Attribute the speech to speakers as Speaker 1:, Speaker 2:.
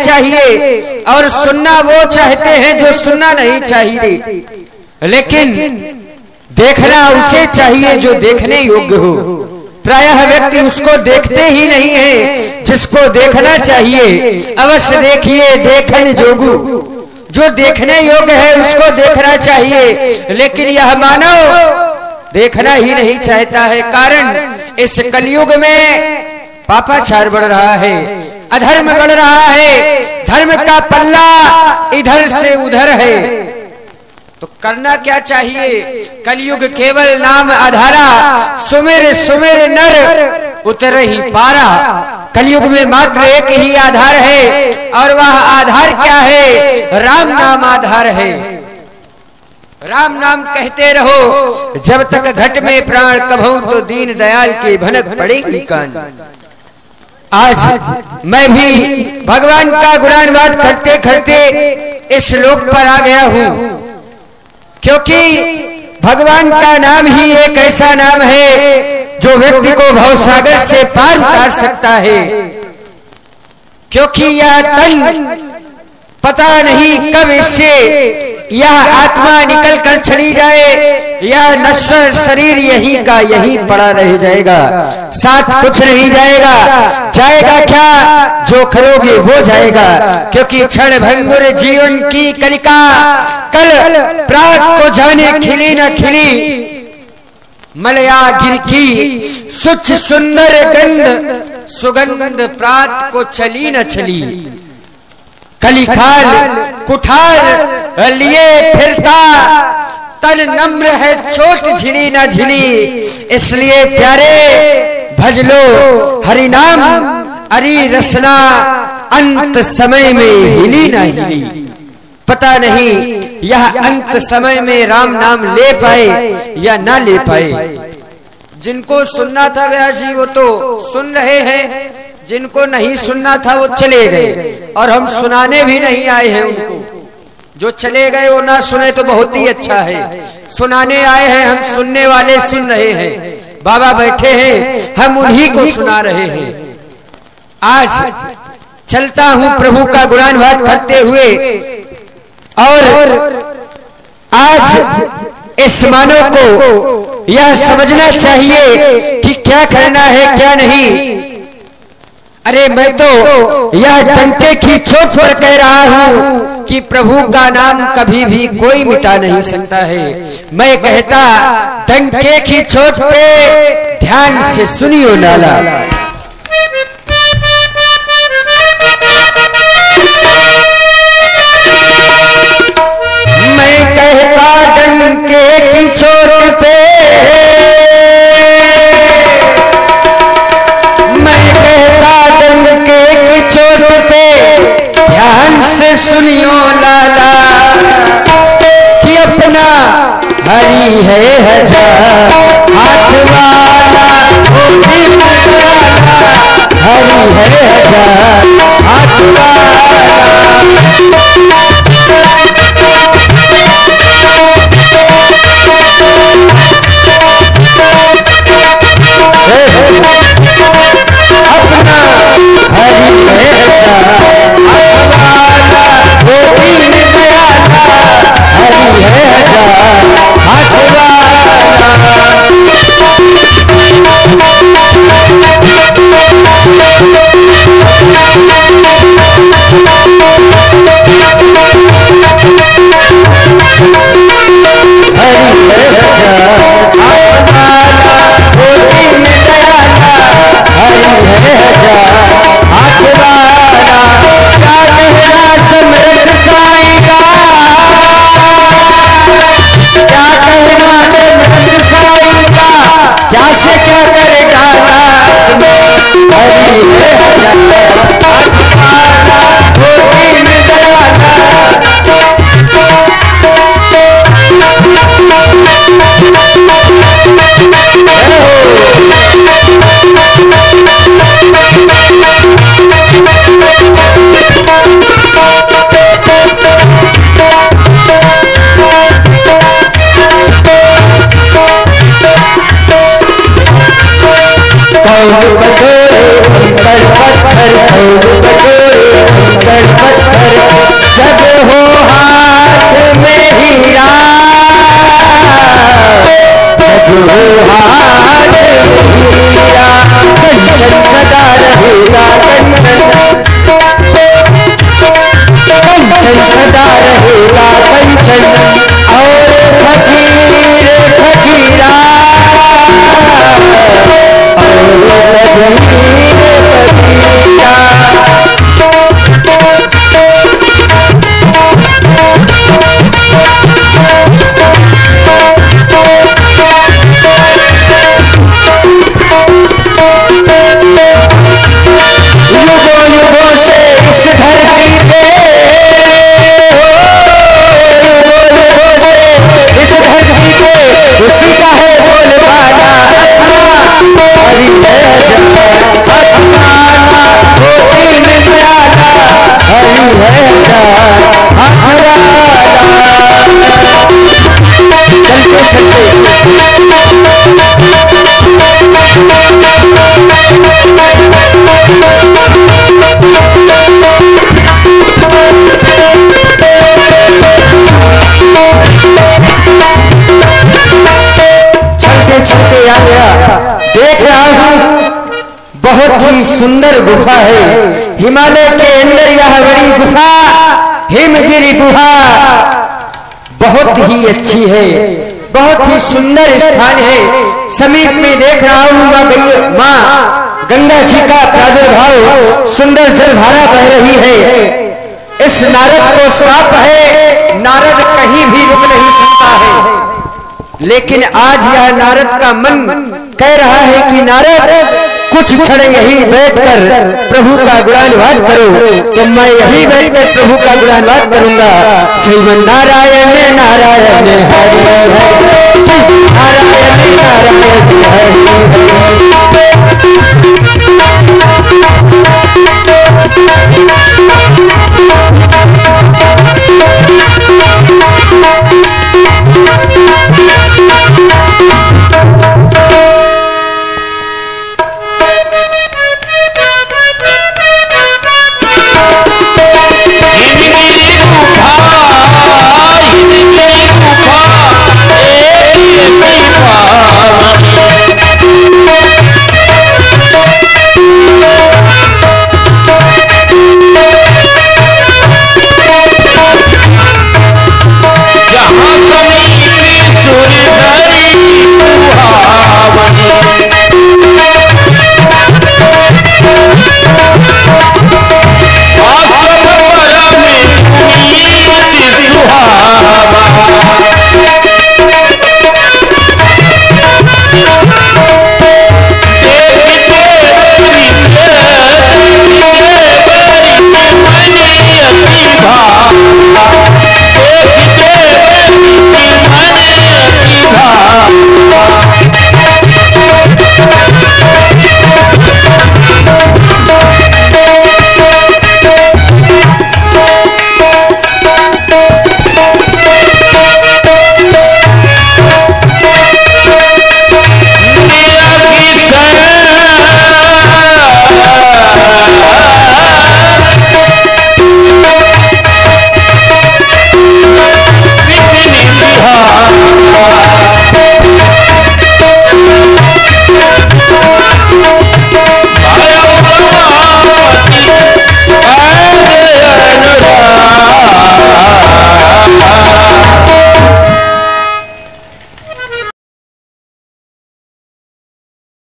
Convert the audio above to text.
Speaker 1: चाहिए और सुनना वो चाहते हैं जो सुनना नहीं चाहिए, लेकिन देखना उसे चाहिए जो देखने योग्य हो। प्रायः व्यक्ति उसको देखते ही नहीं है जिसको देखना चाहिए। अवश्य देखिए देखन जोगु, जो देखने योग्य है उसको देखना चाहिए, लेकिन यह मानव देखना ही नहीं चाहता है। कारण इस कलयुग में पापाचार बढ़ रहा है, अधर्म बढ़ रहा है, धर्म का पल्ला इधर से उधर है। तो करना क्या चाहिए? कलयुग केवल नाम आधारा, सुमिर सुमिर नर उतर ही पारा। कलयुग में मात्र एक ही आधार है, और वह आधार क्या है? राम नाम आधार है। राम नाम कहते रहो जब तक घट में प्राण, कभू तो दीन दयाल की भनक पड़ेगी कान। आज मैं भी भगवान का गुणानुवाद करते करते इस लोक पर आ गया हूँ, क्योंकि भगवान का नाम ही एक ऐसा नाम है जो व्यक्ति को भवसागर से पार उतार सकता है। क्योंकि यह तन पता नहीं कब इससे यह आत्मा निकल कर चली जाए, यह नश्वर शरीर यही का यही पड़ा रह जाएगा, साथ कुछ नहीं जाएगा। जाएगा क्या? जो करोगे वो जाएगा। क्योंकि क्षण भंगुर जीवन की कलिका, कल प्रात को जाने खिली न खिली, मलया गिर की सुच सुंदर गंध, सुगंध प्रात को चली न चली। कलिकाल कुठार लिए फिरता, तन नम्र है चोट झिली न झिली। इसलिए प्यारे भज लो हरि नाम, अरी रसना अंत समय में हिली न हिली। पता नहीं यह अंत समय में राम नाम ले पाए या ना ले पाए। जिनको सुनना था व्यास जी वो तो सुन रहे हैं, जिनको नहीं सुनना था वो चले गए, और हम सुनाने भी नहीं आए हैं उनको। जो चले गए वो ना सुने तो बहुत ही अच्छा है, सुनाने आए हैं हम, सुनने वाले सुन रहे हैं। बाबा बैठे हैं, हम उन्हीं को सुना रहे हैं। आज चलता हूं प्रभु का गुणानुवाद करते हुए, और आज इस मानव को यह समझना चाहिए कि क्या करना है क्या नहीं। अरे मैं तो यह डंके की चोट पर कह रहा हूँ कि प्रभु का नाम कभी भी कोई मिटा नहीं सकता है। मैं कहता डंके की चोट पे ध्यान से सुनियो नाला। मैं कहता डंके की चोट पे, चोट पे ध्यान से सुनियो लाला, कि अपना हरि है हजार हाथ वाला, वो दिल वाला हरि है हजार हाथ वाला। अपना हरि है वो दीन दयाला, हरि है हाथ वाला। रहेगा कंचन, कंचन सदा रहेगा कंचन। और फकीर फकीरा, और फकीर फकीरा। युगों युगों से इस धरती पे, युगों युगों से इस धरती पे उसी का है बोलबाला। अपना हरि है जहाँ अपना होती निराला, हरि है जहाँ चलते चलते चलते आ गया। देख रहा हूं बहुत ही सुंदर गुफा है, हिमालय के अंदर यह बड़ी गुफा हिमगिरी गुफा बहुत ही अच्छी है, बहुत ही सुंदर स्थान है। समीप में देख रहा हूं मां गंगा जी का प्रादुर्भाव, सुंदर जलधारा बह रही है। इस नारद को श्राप है, नारद कहीं भी रुक नहीं सकता है। लेकिन आज यह नारद का मन कह रहा है कि नारद कुछ क्षण यही बैठकर प्रभु का गुणानुवाद करो, तो मैं यही बैठकर प्रभु का गुणानुवाद करूंगा। श्रीमन नारायण नारायण हरि हरि, नारायण नारायण हरि हरि।